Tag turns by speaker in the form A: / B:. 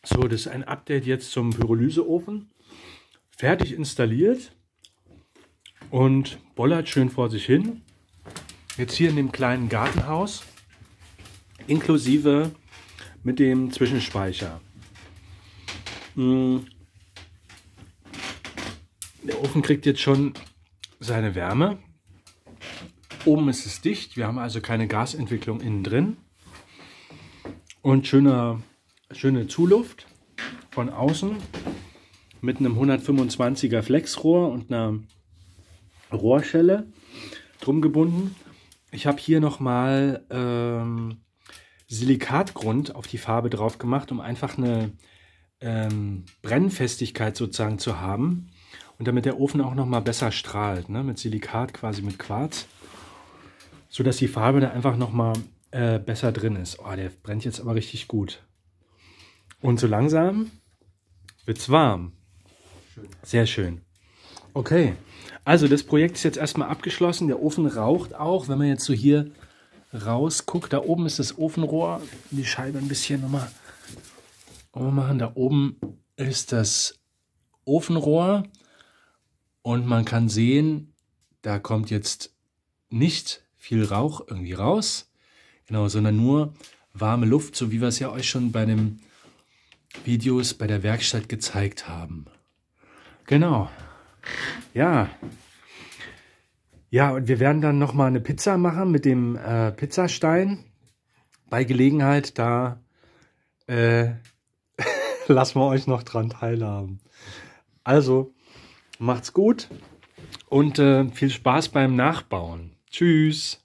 A: So, das ist ein Update jetzt zum Pyrolyseofen. Fertig installiert und bollert schön vor sich hin. Jetzt hier in dem kleinen Gartenhaus, inklusive mit dem Zwischenspeicher. Der Ofen kriegt jetzt schon seine Wärme. Oben ist es dicht, wir haben also keine Gasentwicklung innen drin. Und schöne Zuluft von außen mit einem 125er Flexrohr und einer Rohrschelle drum gebunden. Ich habe hier nochmal Silikatgrund auf die Farbe drauf gemacht, um einfach eine Brennfestigkeit sozusagen zu haben und damit der Ofen auch nochmal besser strahlt, ne? Mit Silikat, quasi mit Quarz, sodass die Farbe da einfach nochmal besser drin ist. Oh, der brennt jetzt aber richtig gut. Und so langsam wird es warm. Schön. Sehr schön. Okay, also das Projekt ist jetzt erstmal abgeschlossen. Der Ofen raucht auch, wenn man jetzt so hier rausguckt. Da oben ist das Ofenrohr. Die Scheibe ein bisschen nochmal machen. Da oben ist das Ofenrohr. Und man kann sehen, da kommt jetzt nicht viel Rauch irgendwie raus. Genau, sondern nur warme Luft, so wie wir es ja euch schon bei den Videos bei der Werkstatt gezeigt haben. Genau. Ja. Ja, und wir werden dann nochmal eine Pizza machen mit dem Pizzastein. Bei Gelegenheit, da lassen wir euch noch dran teilhaben. Also, macht's gut und viel Spaß beim Nachbauen. Tschüss.